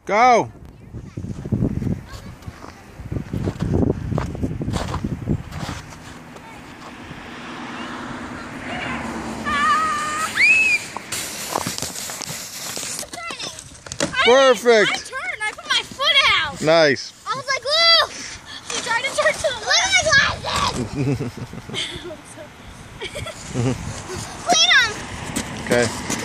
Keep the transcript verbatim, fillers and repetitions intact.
Go! Perfect! I turned, I put my foot out! Nice! I was like, whoa! She tried to turn to the left! Look at my glasses! Clean them! Okay.